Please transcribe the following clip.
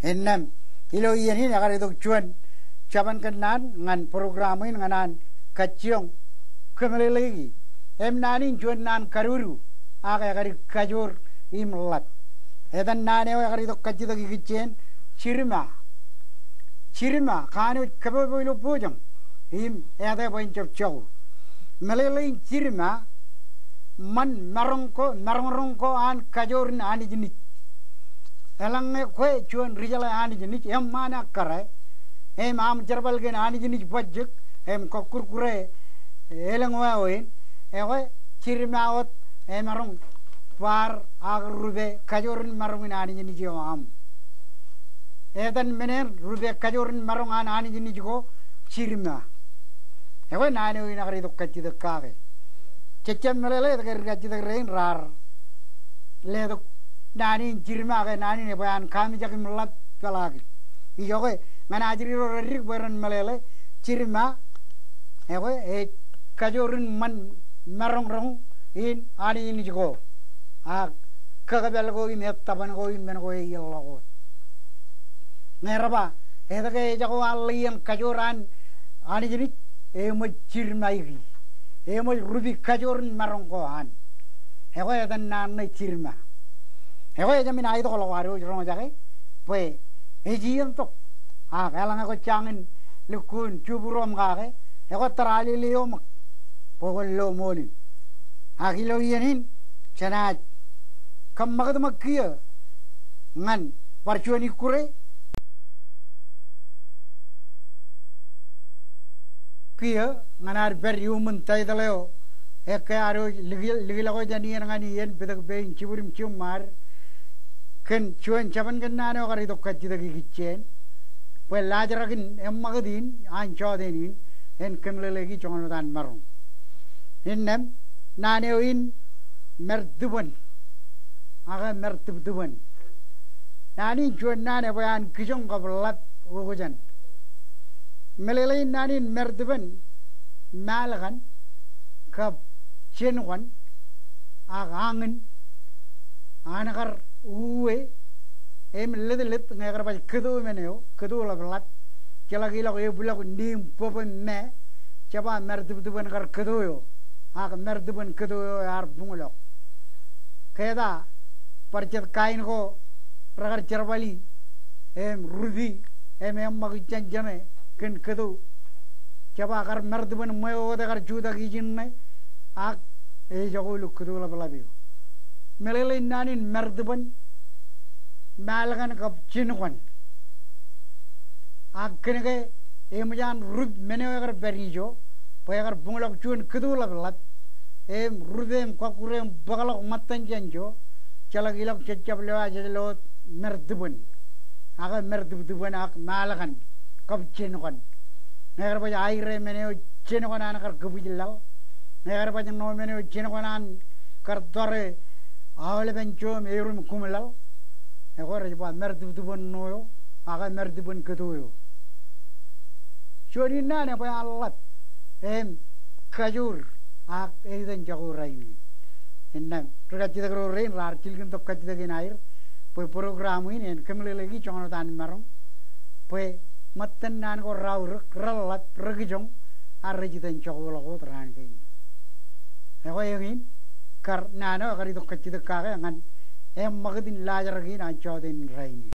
Enam ilo iyan hin akar idok cuan caban kenan ngan programin nganan kaciong kemelelegi nanin cuan nan karuru akar kajur imlat edan nane akar idok kacida gigicen Chirima kanu kaboboilo pojang ada poin cop melelei Chirima man marongko an kajorin ani jenis elange kue cuan rijala ani jenis mana kare am cerbal gen ani jenis pajak kokur elang waoin Chirima ot marong par agrube kajorin marongin ani jenis am edan menen rube kajorin marongan ani jini jiko Chirima nane ui nakari to kacida kage cecem melele takir kacida rein rar le to nani Chirima ke nani ne bayan kami jakim lat kalagi ijoke ngana ajiri ro rik beran melele Chirima kajorin man marong in ani jini jiko kagabel go in taban go in men go yello Neraba, ke jago alian kajoran ani jenis Chirima igi, rubi kajoran marongkoan, dan nane Chirima, jamin itu kalau waru jorong jake, pue, jian tok, kalang aku cangin lukun cuburom kake, terali liom, pokok lo molin, kilo ianin, cenat, kamak makia, ngan parcuani kure. Kia nganar beriumun taidaleo aro ligilago janian ngani yen bedak bein ciburim ciumar ken cuan caban ken nano kari tokkat cita gigicen pues lajarakin emmagadin ancodenin en kemlelegi congonotan marong innem naneoin merduban aga merduban nani cuan nane bayan kijong kablat ugujan melelei nanin merduban malagan kap chenwan agangin anakar uwe ledelet ngagar ba kedo meneo kedo la blat kala gila ko bula ko nim popen me chaba merduban kar kedo yo merduban kedo yo ar bungulo keda parchet kain ko ragar cherbali rudi magichan jame ken kedo coba akar merduban mayo akar juda gijinne ak jago lu kedo la balabiyo melele nanin merduban malagan kap chinwan ak kenege emjan rub meneo akar berijo pay akar bungolak chun kedo la balat rudem kwakurem bagalak matan janjo calagilak cecap lewa jelo merduban akar merduban ak malagan kap chinwan negar baja aire meneo chinwan anakar gubijilal negar baja no meneo chinwan kar tore awle bencho merum kumlal negar baja merduban noyo aga merduban kedoyo chori nane baja allat kajur ak eden jago raini enna pragati gro rain lar chilgin to kati de nair poi program ini en kemle lagi chongo dan marong poi matan nan ko raur ralat pragijong arrejitan jago lago tran kain ego yengin kar nano kari to kati de kaga ngan magadin lajar gi na choden raini